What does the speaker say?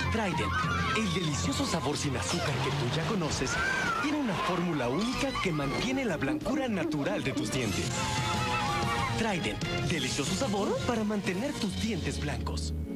Trident, el delicioso sabor sin azúcar que tú ya conoces, tiene una fórmula única que mantiene la blancura natural de tus dientes. Trident, delicioso sabor para mantener tus dientes blancos.